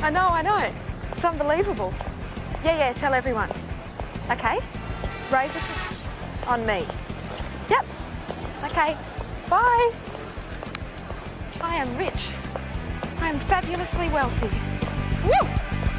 I know. It's unbelievable. Yeah, tell everyone. Okay? Raise it on me. Yep. Okay. Bye. I am rich. I am fabulously wealthy. Woo!